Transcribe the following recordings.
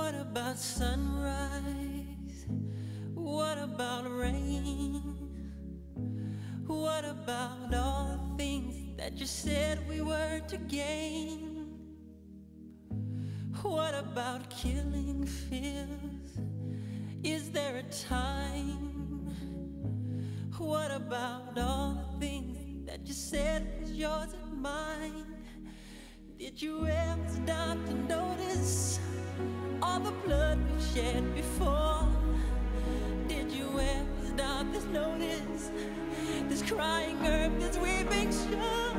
What about sunrise? What about rain? What about all the things that you said we were to gain? What about killing fears? Is there a time? What about all the things that you said was yours and mine? Did you ever stop to notice all the blood we've shed before? Did you ever stop to notice this crying earth, this weeping shore?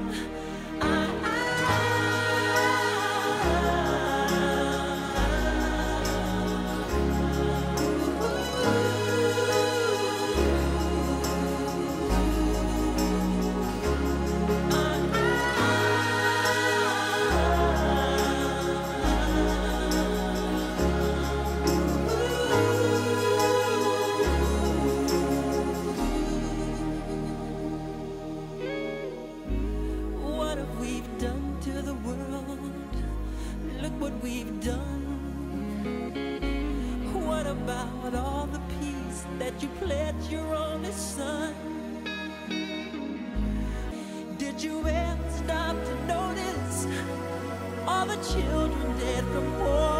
Look what we've done. What about all the peace that you pledged your only son? Did you ever stop to notice all the children dead from war?